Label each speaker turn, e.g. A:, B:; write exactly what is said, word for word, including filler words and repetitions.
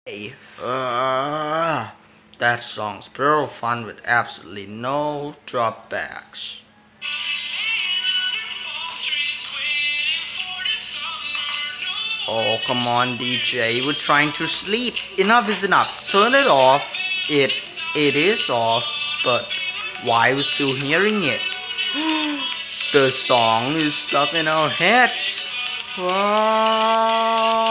A: Hey, uh, that song's pure fun with absolutely no dropbacks. Oh, come on, D J, we're trying to sleep. Enough is enough. Turn it off. It, it is off, but why are we still hearing it? The song is stuck in our heads. Wow.